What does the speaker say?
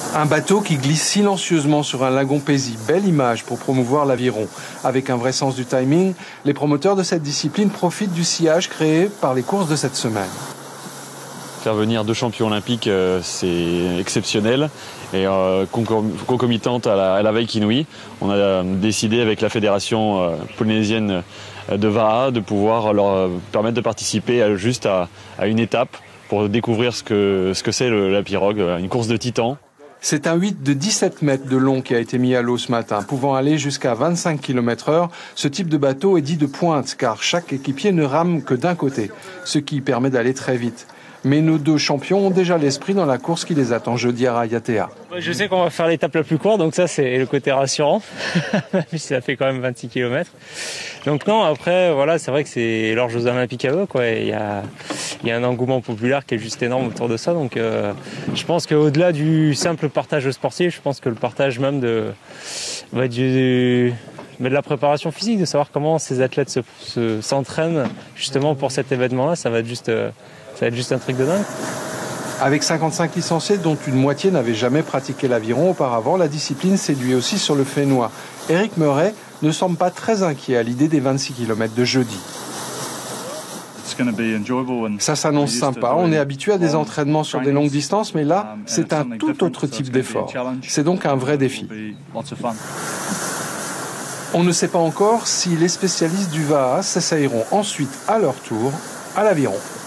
Un bateau qui glisse silencieusement sur un lagon paisible. Belle image pour promouvoir l'aviron. Avec un vrai sens du timing, les promoteurs de cette discipline profitent du sillage créé par les courses de cette semaine. Faire venir 2 champions olympiques, c'est exceptionnel. Et concomitante à la veille Kinouï, on a décidé avec la fédération polynésienne de Va'a de pouvoir leur permettre de participer juste à une étape pour découvrir ce que c'est la pirogue, une course de titan. C'est un 8 de 17 mètres de long qui a été mis à l'eau ce matin, pouvant aller jusqu'à 25 km/h. Ce type de bateau est dit de pointe, car chaque équipier ne rame que d'un côté, ce qui permet d'aller très vite. Mais nos 2 champions ont déjà l'esprit dans la course qui les attend jeudi à Raiatea. Je sais qu'on va faire l'étape la plus courte, donc ça c'est le côté rassurant, même si ça fait quand même 26 km. Donc non, après voilà, c'est vrai que c'est leurs Jeux Olympiques à eux, quoi. Il y a un engouement populaire qui est juste énorme autour de ça, donc je pense qu'au-delà du simple partage sportif, je pense que le partage même de la préparation physique, de savoir comment ces athlètes s'entraînent justement pour cet événement-là, ça va être juste un truc de dingue. Avec 55 licenciés, dont une moitié n'avait jamais pratiqué l'aviron auparavant, la discipline séduit aussi sur le Fénois. Éric Meuret ne semble pas très inquiet à l'idée des 26 km de jeudi. Ça s'annonce sympa, on est habitué à des entraînements sur des longues distances, mais là, c'est un tout autre type d'effort. C'est donc un vrai défi. On ne sait pas encore si les spécialistes du Va'a s'essayeront ensuite à leur tour à l'aviron.